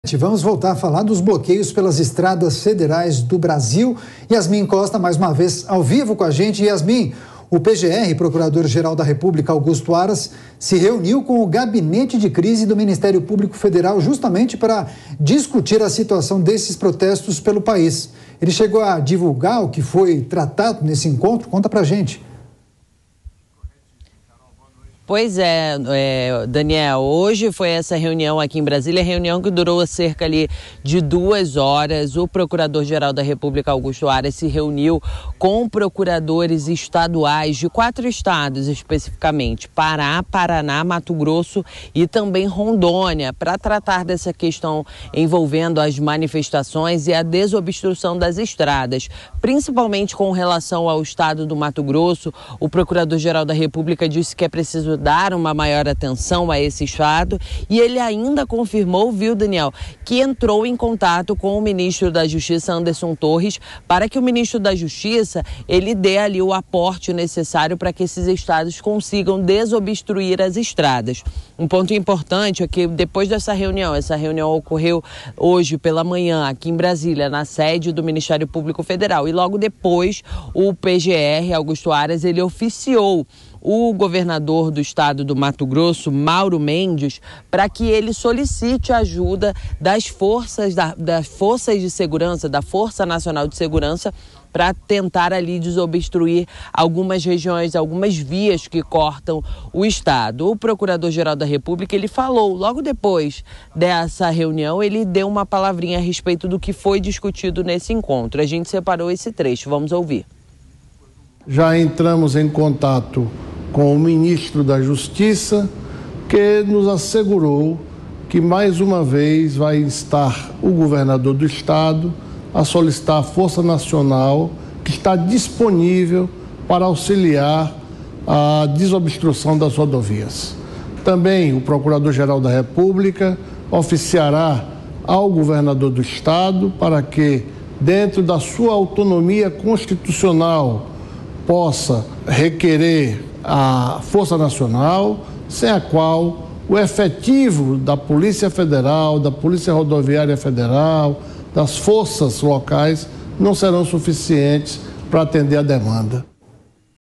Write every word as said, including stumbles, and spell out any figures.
Vamos voltar a falar dos bloqueios pelas estradas federais do Brasil. Yasmin Costa, mais uma vez, ao vivo com a gente. Yasmin, o P G R, Procurador-Geral da República, Augusto Aras, se reuniu com o Gabinete de Crise do Ministério Público Federal justamente para discutir a situação desses protestos pelo país. Ele chegou a divulgar o que foi tratado nesse encontro? Conta pra gente. Pois é, é, Daniel, hoje foi essa reunião aqui em Brasília, reunião que durou cerca ali de duas horas. O Procurador-Geral da República, Augusto Aras, se reuniu com procuradores estaduais de quatro estados especificamente, Pará, Paraná, Mato Grosso e também Rondônia, para tratar dessa questão envolvendo as manifestações e a desobstrução das estradas, principalmente com relação ao estado do Mato Grosso. O Procurador-Geral da República disse que é preciso dar uma maior atenção a esse estado e ele ainda confirmou, viu, Daniel, que entrou em contato com o ministro da Justiça, Anderson Torres, para que o ministro da Justiça ele dê ali o aporte necessário para que esses estados consigam desobstruir as estradas. Um ponto importante é que depois dessa reunião, essa reunião ocorreu hoje pela manhã aqui em Brasília, na sede do Ministério Público Federal, e logo depois o P G R, Augusto Aras, ele oficiou o governador do estado do Mato Grosso, Mauro Mendes, para que ele solicite ajuda das forças, da, das forças de segurança, da Força Nacional de Segurança, para tentar ali desobstruir algumas regiões, algumas vias que cortam o estado. O Procurador-Geral da República, ele falou, logo depois dessa reunião, ele deu uma palavrinha a respeito do que foi discutido nesse encontro. A gente separou esse trecho, vamos ouvir. Já entramos em contato com o ministro da Justiça, que nos assegurou que mais uma vez vai instar o governador do estado a solicitar a Força Nacional, que está disponível para auxiliar a desobstrução das rodovias. Também o Procurador-Geral da República oficiará ao governador do estado para que, dentro da sua autonomia constitucional, possa requerer a Força Nacional, sem a qual o efetivo da Polícia Federal, da Polícia Rodoviária Federal, das forças locais não serão suficientes para atender a demanda.